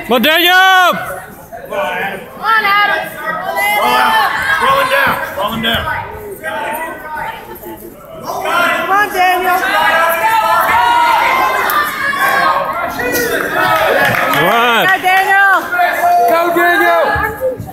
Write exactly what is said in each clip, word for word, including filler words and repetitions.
Well, Daniel! Come on, Adam. Roll him down. Roll him down. Come on, Daniel. All right. Go, Daniel. Go, Daniel.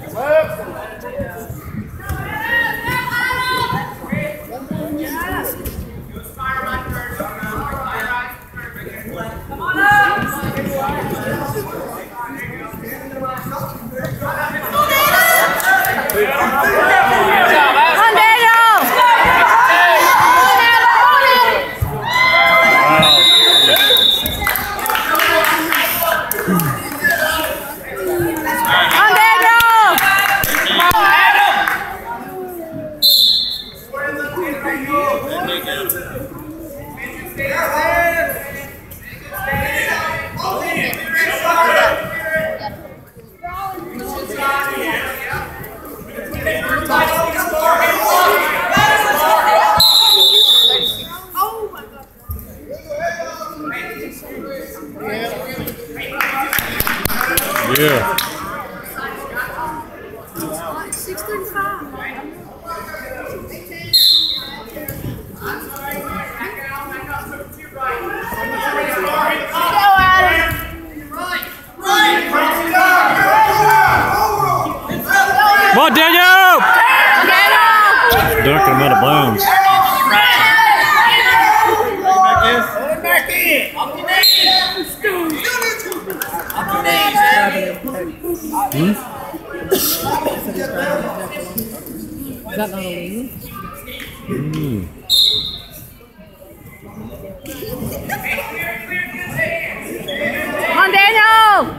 Yeah. six thirty-five. Come on, Daniel! Dunking him out of bounds. Back in. Up your knees. Up your knees, Abby. Is that not illegal? Mm. Come on, Daniel.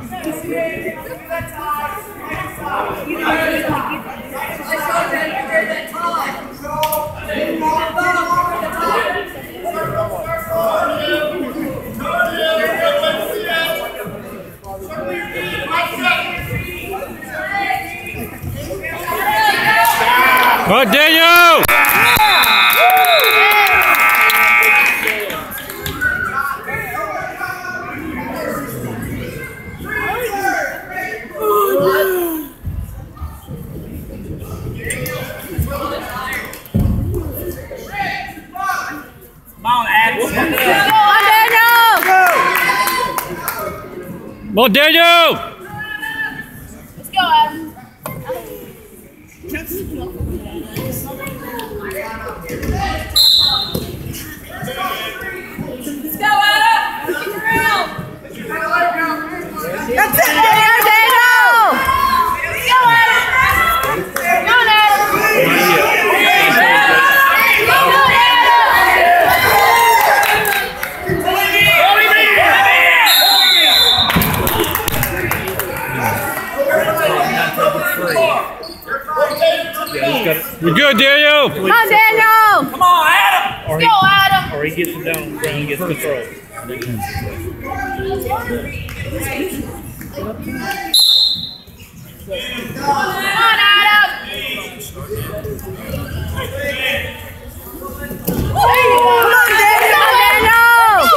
Come on, Daniel! Come on, Adam. Come on, Daniel! Let's go, Adam. Let's go, Adam. Get your round. That's it, Daniel. Daniel. Let's go, Adam. Come on, Adam. We're good, Daniel! Come on, Daniel. Come on, Adam. Let's go, Adam. Or he gets him down on the ground and gets control. Come on, Adam. Come on, Daniel.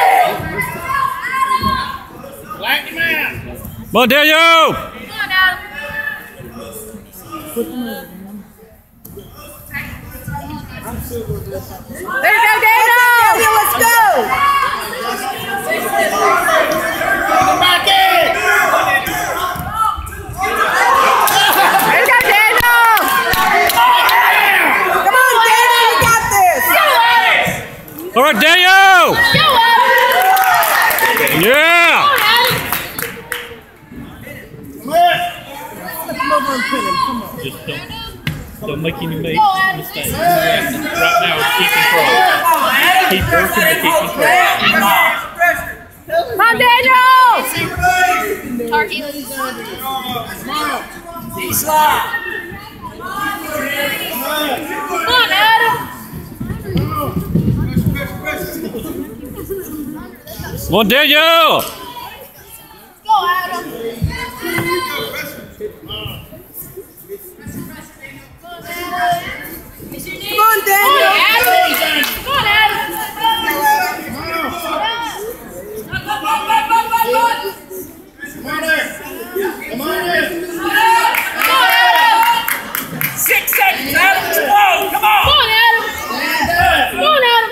Black him out. Come on, Daniel! Come on, Adam. There you go, Daniel. Let's go. Back in. There you go, Daniel. Come on, Daniel. You got this. All right, Daniel! Go, Adam. Yeah! Just don't, don't make any mistakes. Right now, keep control. Keep working to keep control. Come on, Daniel. Tar Heelys. Come on, Adam. Come on, Daniel! Go, Adam. Come on, Daniel. Adam. Come on, Adam. Come on, Adam. Come on in. Six seconds, Adam. Whoa, come on. Come on, Adam. Come on, Adam.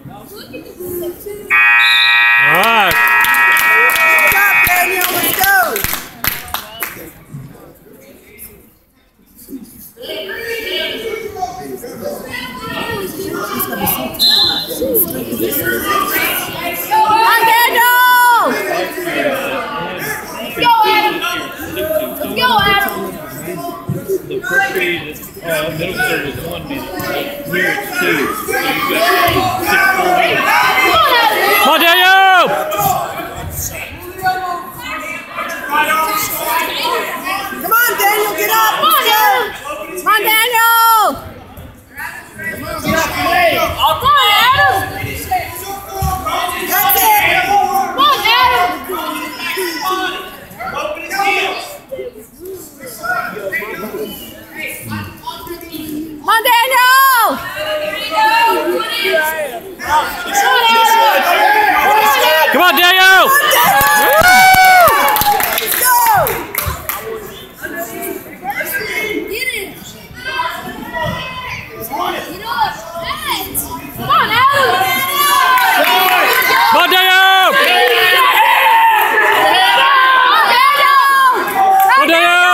All right. Good job, Daniel. Let's go. Come on, Daniel. Go, Adam. Go, Adam. The first period is, uh, middle third is one minute. Here it's two. So you got six full minutes. Come on, Daniel! Come on, Daniel. Get up. Come on, Adam. Come on, Daniel. Get up, play. Come on, Adam. That's it. Come on, Adam. Open his heels. Come on, Daniel. Come on, Daniel! Let's go. Come on, Adam. Come on, Daniel! Come on, Daniel!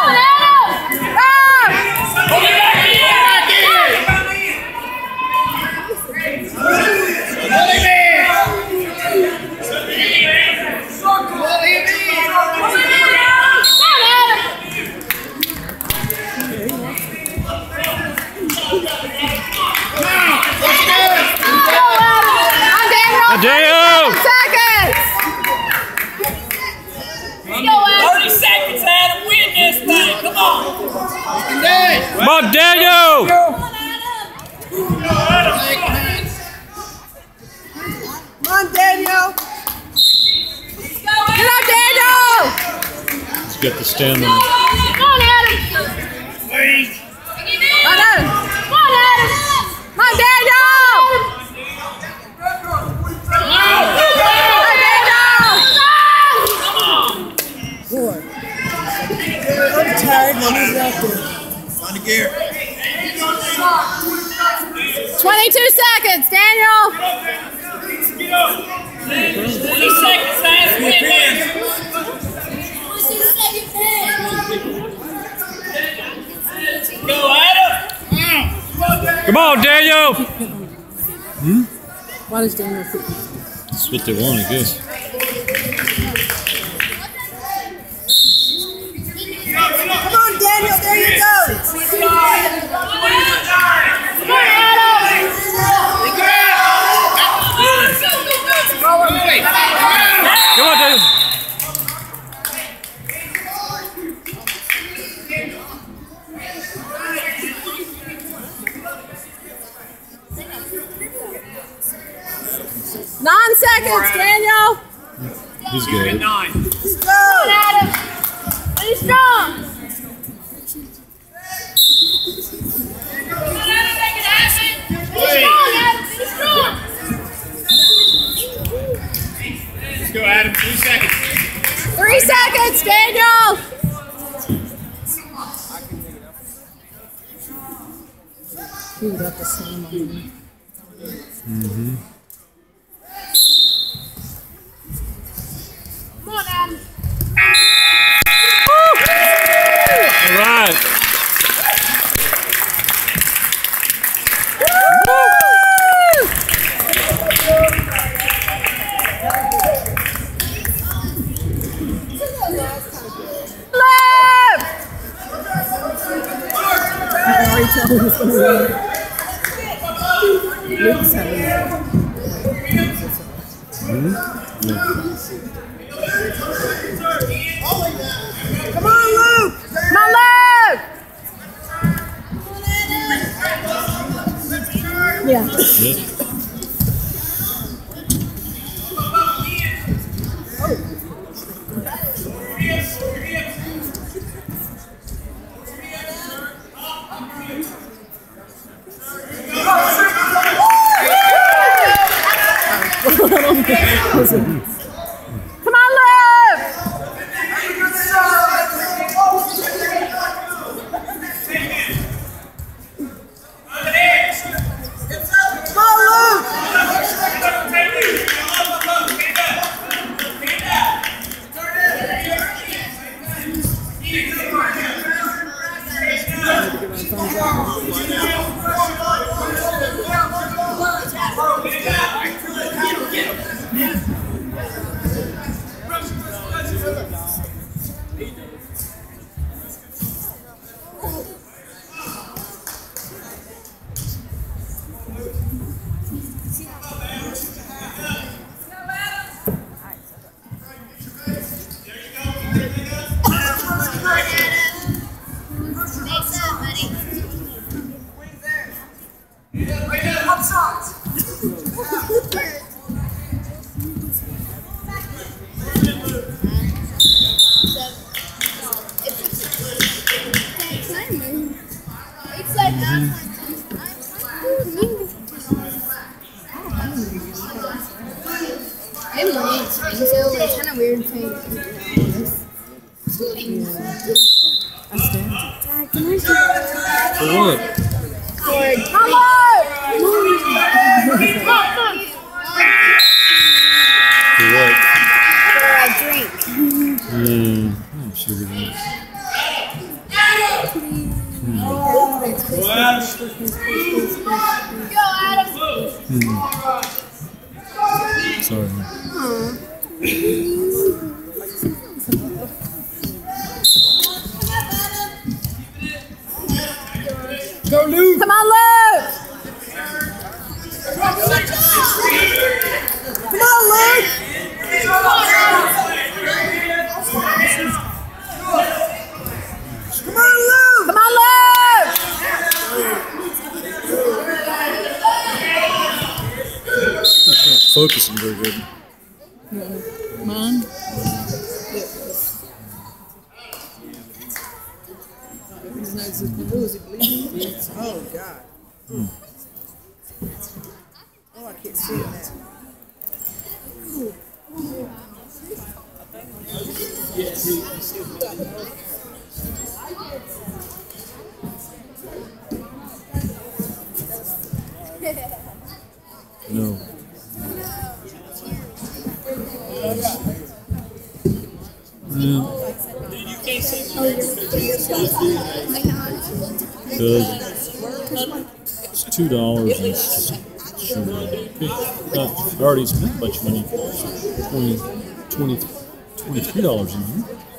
Daniel! thirty seconds, Adam. Win this thing. Come on. Come on, Daniel! Come on, Daniel. Get up, Daniel. He's got the stamina. Come on, Adam. Wait. Come on, Adam. Come on, Adam. Come on, Daniel. Come on, Daniel. I'm tired when he's out there. On the gear. twenty-two seconds, Daniel. twenty seconds, Adam. Win this. Go, Adam. Come on, Daniel! Why does Daniel fit? That's what they want, I guess. Come on, Daniel. There you go. Come on, Adam. Come on, Daniel! Nine seconds, Daniel. He's good. Let's go. Adam. Be strong. Come on, Adam. Make it happen. Be strong, Adam. Be strong. Let's go, Adam. Three seconds. Three seconds, Daniel. He got the same on me. Come on, Adam. All right. already tell me who's going to win. Luke's having it. Come on, Luke! Come on, Luke! Yeah. Yes. Come on, Luke! It's kind of weird saying For what? For what? For a drink. Hmm. Oh, sugar drinks. Hmm. Sorry. Go, Luke. Come on, Luke! Come on, Luke. Come on, Luke. Come on, Luke! He's not focusing very good. Mine? His nose is blue. Is it bleeding? Oh, God. Hmm. Oh, I can't see it now. No. Yeah. Because it's two dollars and it's just sugar. Uh, you already spent a bunch of money. Twenty, twenty, twenty-three dollars in here.